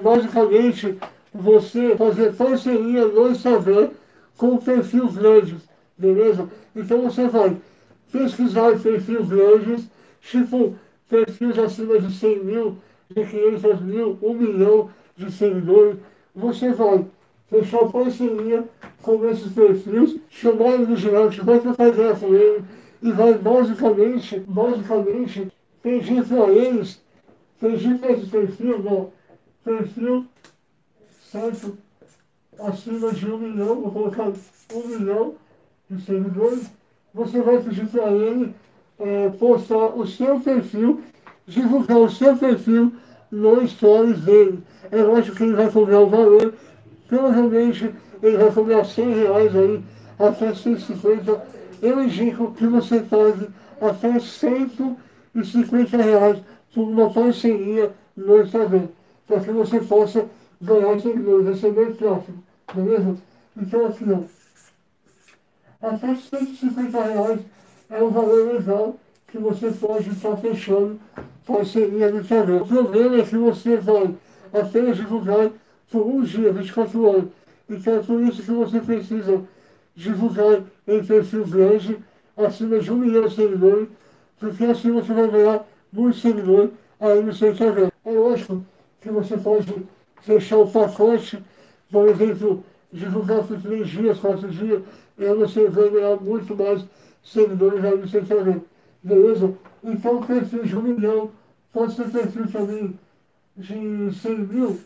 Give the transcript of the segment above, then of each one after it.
basicamente você fazer parceria no Instagram com perfis grandes, beleza? Então você vai pesquisar perfis grandes, tipo perfis acima de 100 mil, de 500 mil, 1 milhão de seguidores. Você vai fechar parceria com esses perfis, chamar ele no direct, vai trocar ideia com ele e vai basicamente pedir para eles, pedir para esse perfil, não, perfil certo, acima de 1 milhão, vou colocar 1 milhão de seguidores, você vai pedir para ele postar o seu perfil, divulgar o seu perfil no stories dele. É lógico que ele vai cobrar o valor, provavelmente ele vai cobrar R$ 100 aí, até 150. Eu indico que você pague até R$ 150 por uma parceria no Instagram, para que você possa ganhar seguidores, receber tráfego, beleza? Então assim, ó, até R$ 150 é um valor legal que você pode estar fechando parceria no Instagram. O problema é que você vai apenas divulgar por um dia, 24 horas. Então é por isso que você precisa divulgar em perfil grande, acima de 1 milhão de seguidores, porque assim você vai ganhar muitos seguidores aí no seu Instagram. É lógico que você pode fechar o pacote, por exemplo, divulgar por 3 dias, 4 dias, e aí você vai ganhar muito mais seguidores aí no seu Instagram. Beleza? Então o perfil de 1 milhão, pode ser perfil também de 100 mil,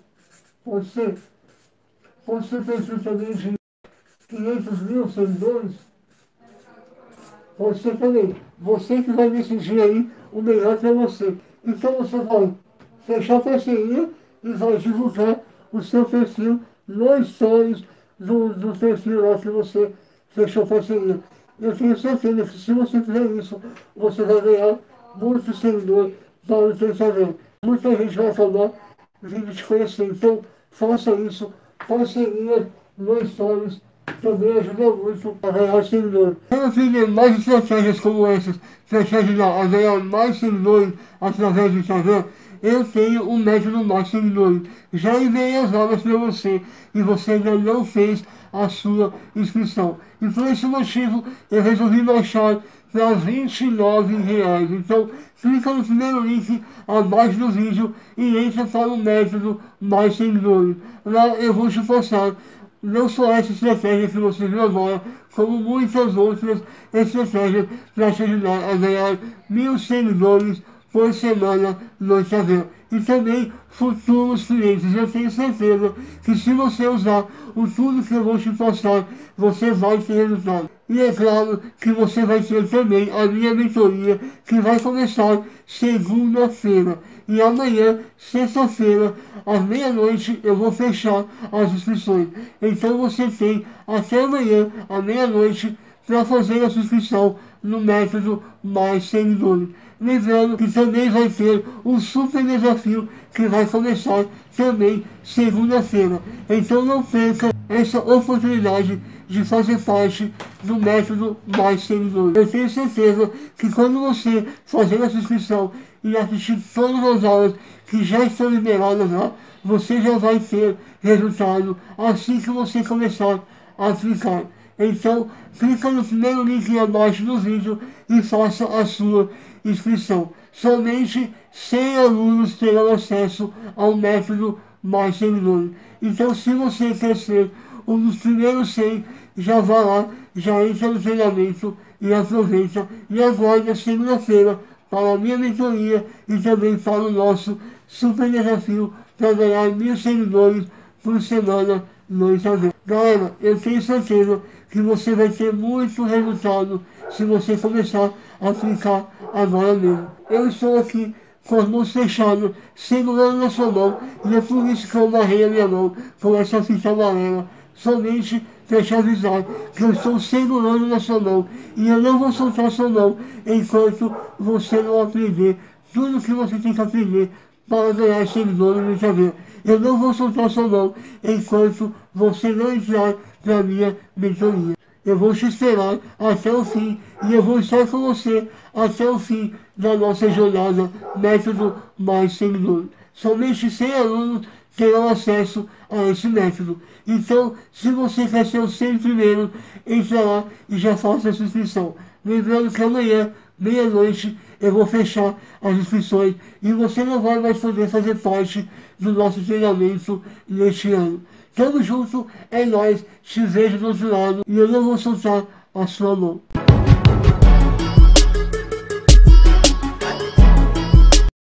pode ser perfil também de 500 mil seguidores, pode ser também. Você que vai decidir aí o melhor para você. Então você vai fechar parceria e vai divulgar o seu perfil no stories do perfil lá que você fechou parceria. Eu tenho certeza que se você fizer isso, você vai ganhar muitos seguidores para o seu Instagram. Muita gente vai acabar vindo te conhecer. Então faça isso, parceria no stories também ajuda muito a ganhar seguidores. Para aprender mais estratégias como essas, para te ajudar a ganhar mais seguidores através do Instagram, eu tenho um método mais seguidores. Já enviei as aulas para você e você ainda não fez a sua inscrição. E por esse motivo eu resolvi baixar para R$ 29. Então clica no primeiro link abaixo do vídeo e entra para o método mais seguidores. Lá eu vou te passar não só essa estratégia que você viu agora, como muitas outras estratégias para te ajudar a ganhar 1.000 seguidores por semana no Instagram. E também futuros clientes. Eu tenho certeza que se você usar o tudo que eu vou te passar, você vai ter resultado. E é claro que você vai ter também a minha mentoria, que vai começar segunda-feira. E amanhã, sexta-feira, às meia-noite, eu vou fechar as inscrições. Então você tem até amanhã, à meia-noite, para fazer a sua inscrição no método mais seguidores. Lembrando que também vai ter um super desafio que vai começar também segunda-feira. Então não perca essa oportunidade de fazer parte do método mais seguidores. Eu tenho certeza que quando você fazer essa inscrição e assistir todas as aulas que já estão liberadas lá, você já vai ter resultado assim que você começar a aplicar. Então, clica no primeiro link abaixo do vídeo e faça a sua inscrição. Somente 100 alunos terão acesso ao método mais seguidores. Então, se você quer ser um dos primeiros 100, já vá lá, já entra no treinamento e aproveita. E aguarde a segunda-feira para a minha mentoria e também para o nosso super desafio para ganhar 1.000 seguidores por semana no Instagram. Galera, eu tenho certeza que você vai ter muito resultado se você começar a aplicar agora mesmo. Eu estou aqui com as mãos fechadas, segurando na sua mão, e é por isso que eu amarrei a minha mão com essa fita amarela, somente para te avisar que eu estou segurando na sua mão, e eu não vou soltar sua mão enquanto você não aprender tudo que você tem que aprender para ganhar seguidores no Instagram. Eu não vou soltar sua mão enquanto você não entrar para a minha mentoria. Eu vou te esperar até o fim e eu vou estar com você até o fim da nossa jornada método mais seguidores. Somente 100 alunos terão acesso a esse método. Então, se você quer ser o 100 primeiro, entre lá e já faça a sua inscrição. Lembrando que amanhã, meia-noite, eu vou fechar as inscrições e você não vai mais poder fazer parte do nosso treinamento neste ano. Tamo junto, é nóis, te vejo do outro lado e eu não vou soltar a sua mão.